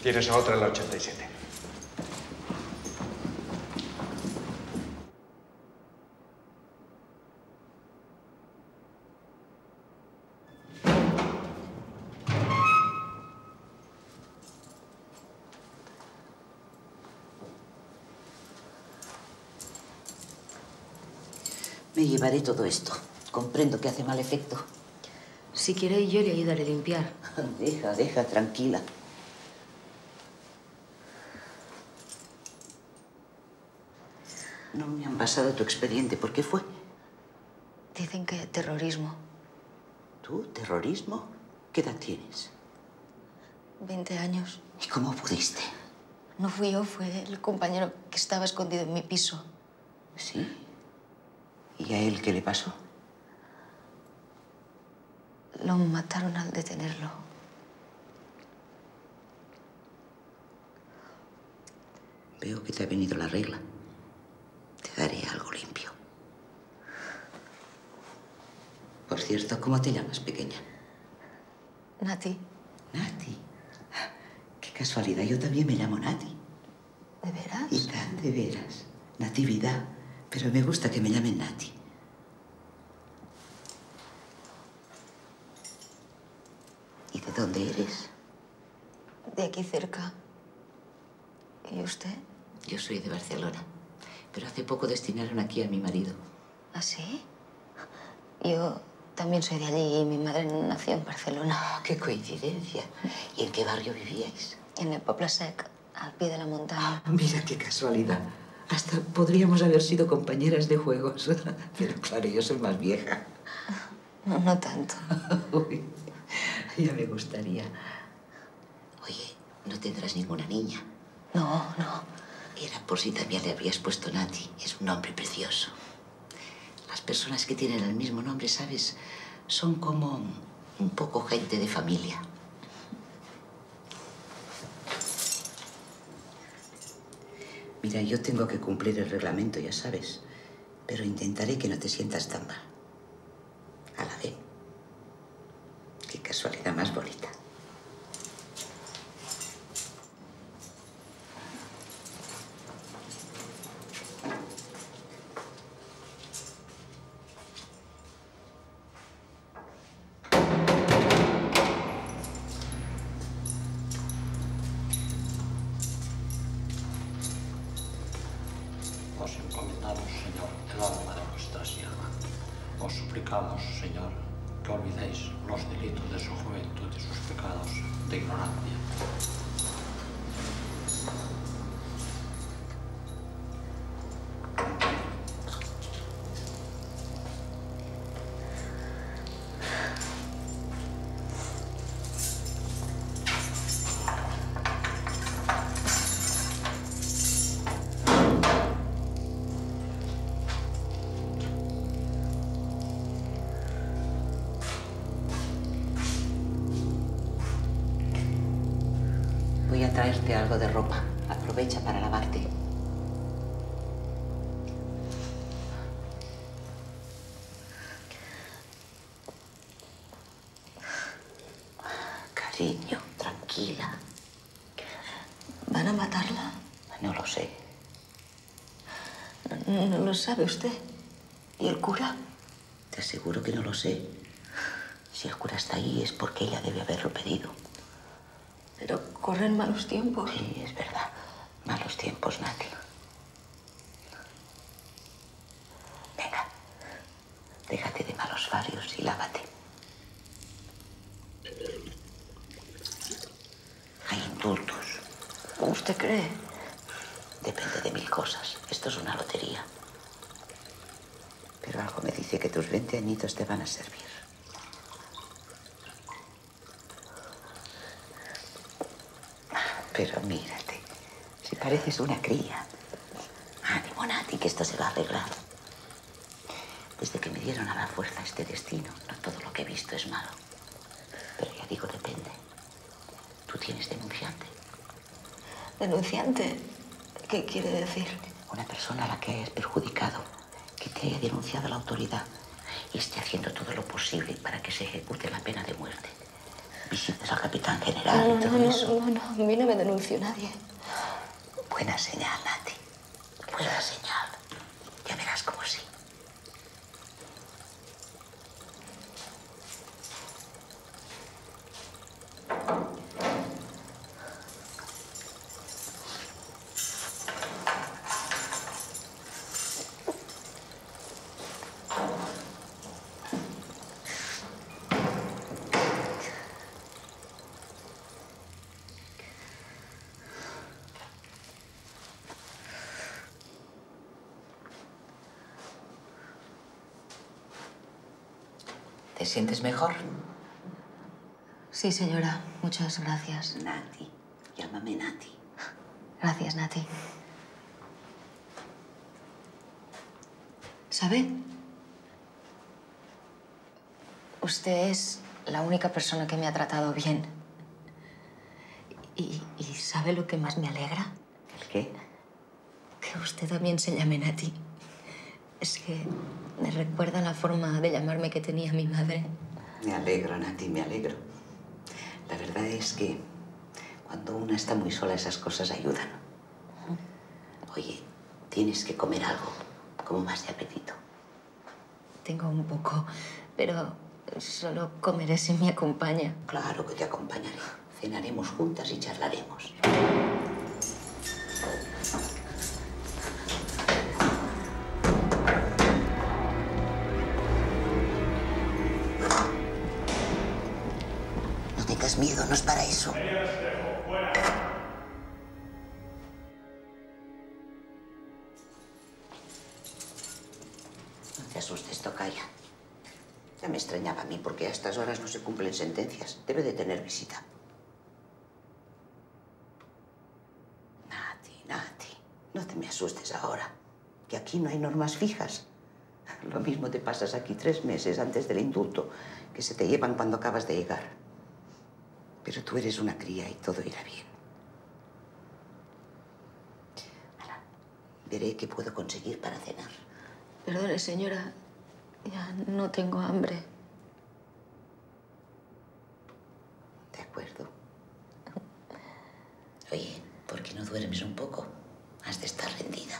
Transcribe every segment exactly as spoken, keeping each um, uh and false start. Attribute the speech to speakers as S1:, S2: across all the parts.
S1: Tienes a otra en la ochenta y siete.
S2: Me llevaré todo esto. Comprendo que hace mal efecto.
S3: Si quiere, yo le ayudaré a limpiar.
S2: Deja, deja, tranquila. No me han pasado tu expediente. ¿Por qué fue?
S3: Dicen que terrorismo.
S2: ¿Tú? ¿Terrorismo? ¿Qué edad tienes?
S3: Veinte años.
S2: ¿Y cómo pudiste?
S3: No fui yo, fue el compañero que estaba escondido en mi piso.
S2: ¿Sí? ¿Y a él qué le pasó?
S3: Lo mataron al detenerlo.
S2: Veo que te ha venido la regla. Te daré algo limpio. Por cierto, ¿cómo te llamas, pequeña?
S3: Nati.
S2: Nati. Qué casualidad, yo también me llamo Nati.
S3: ¿De veras?
S2: Y tan de veras. Natividad. Pero me gusta que me llamen Nati. ¿Y de dónde eres?
S3: De aquí cerca. ¿Y usted?
S2: Yo soy de Barcelona, pero hace poco destinaron aquí a mi marido.
S3: ¿Ah, sí? Yo también soy de allí y mi madre nació en Barcelona.
S2: Oh, ¡qué coincidencia! ¿Y en qué barrio vivíais?
S3: En el Poble Sec, al pie de la montaña.
S2: Oh, mira qué casualidad. Hasta podríamos haber sido compañeras de juegos. Pero claro, yo soy más vieja.
S3: No, no tanto.
S2: Uy, ya me gustaría. Oye, ¿no tendrás ninguna niña?
S3: No, no.
S2: Era por si también le habías puesto Nati. Es un nombre precioso. Las personas que tienen el mismo nombre, ¿sabes? Son como un poco gente de familia. Mira, yo tengo que cumplir el reglamento, ya sabes. Pero intentaré que no te sientas tan mal. A la vez. Qué casualidad más bonita.
S4: Os encomendamos, Señor, el alma de nuestra sierva. Os suplicamos, Señor, que olvidéis los delitos de su juventud y sus pecados de ignorancia.
S2: Voy a traerte algo de ropa. Aprovecha para lavarte. Cariño, tranquila.
S3: ¿Van a matarla?
S2: No lo sé.
S3: No, no lo sabe usted. ¿Y el cura?
S2: Te aseguro que no lo sé. Si el cura está ahí es porque ella debe haberlo pedido.
S3: Pero corren malos tiempos.
S2: Sí, es verdad. Malos tiempos, Nati. Venga, déjate de malos varios y lávate. Hay indultos.
S3: ¿Usted cree?
S2: Depende de mil cosas. Esto es una lotería. Pero algo me dice que tus veinte añitos te van a servir. Pero mírate, si pareces una cría. Ánimo, Nati, que esto se va a arreglar. Desde que me dieron a la fuerza este destino, no todo lo que he visto es malo. Pero ya digo, depende. Tú tienes denunciante.
S3: ¿Denunciante? ¿Qué quiere decir?
S2: Una persona a la que hayas perjudicado, que te haya denunciado a la autoridad y esté haciendo todo lo posible para que se ejecute la pena de muerte. visites al capitán general
S3: No,
S2: y todo
S3: no,
S2: eso.
S3: no, no, a mí no me denunció nadie.
S2: Buena señal, Nati. Buena señal. Ya verás cómo sí. ¿Te sientes mejor?
S3: Sí, señora. Muchas gracias.
S2: Nati. Llámame Nati.
S3: Gracias, Nati. ¿Sabe? Usted es la única persona que me ha tratado bien. ¿Y, y sabe lo que más me alegra?
S2: ¿El qué?
S3: Que usted también se llame Nati. Es que me recuerda la forma de llamarme que tenía mi madre.
S2: Me alegro, Nati, me alegro. La verdad es que cuando una está muy sola, esas cosas ayudan. Oye, tienes que comer algo, como más de apetito.
S3: Tengo un poco, pero solo comeré si me acompaña.
S2: Claro que te acompañaré. Cenaremos juntas y charlaremos. No tengas miedo, no es para eso. No te asustes, tocaya. Ya me extrañaba a mí, porque a estas horas no se cumplen sentencias. Debe de tener visita. Nati, Nati, no te me asustes ahora, que aquí no hay normas fijas. Lo mismo te pasas aquí tres meses antes del indulto, que se te llevan cuando acabas de llegar. Pero tú eres una cría y todo irá bien. Ahora, veré qué puedo conseguir para cenar.
S3: Perdone, señora. Ya no tengo hambre.
S2: De acuerdo. Oye, ¿por qué no duermes un poco? Has de estar rendida.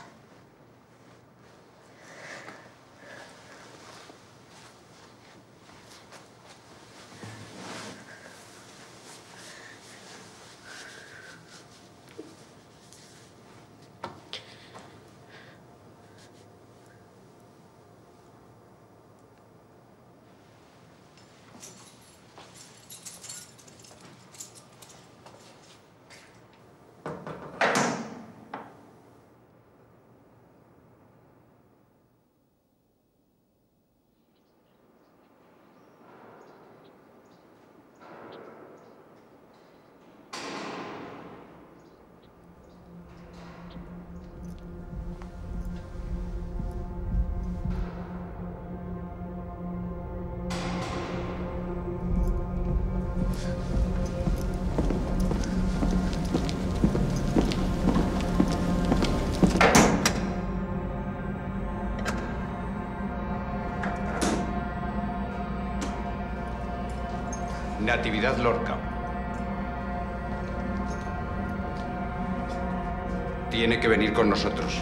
S1: Natividad Lorca. Tiene que venir con nosotros.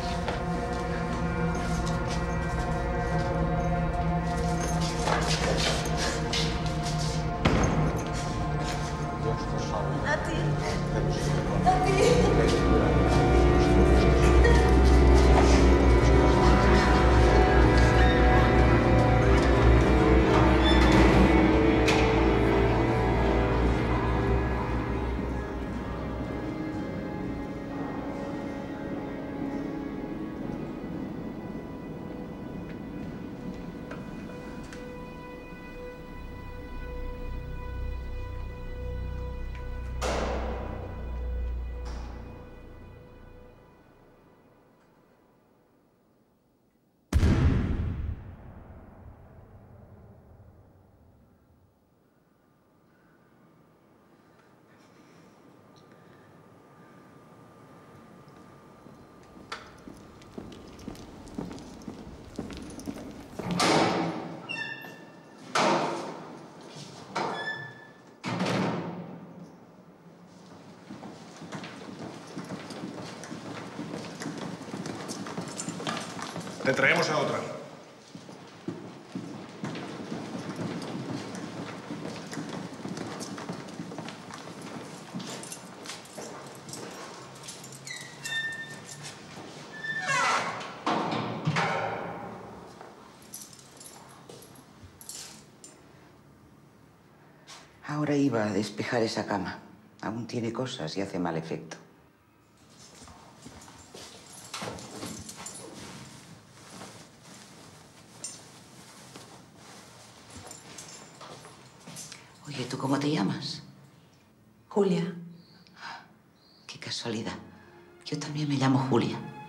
S5: Te traemos a otra.
S2: Ahora iba a despejar esa cama. Aún tiene cosas y hace mal efecto. Oye, ¿tú cómo te llamas?
S6: Julia.
S2: Qué casualidad. Yo también me llamo Julia.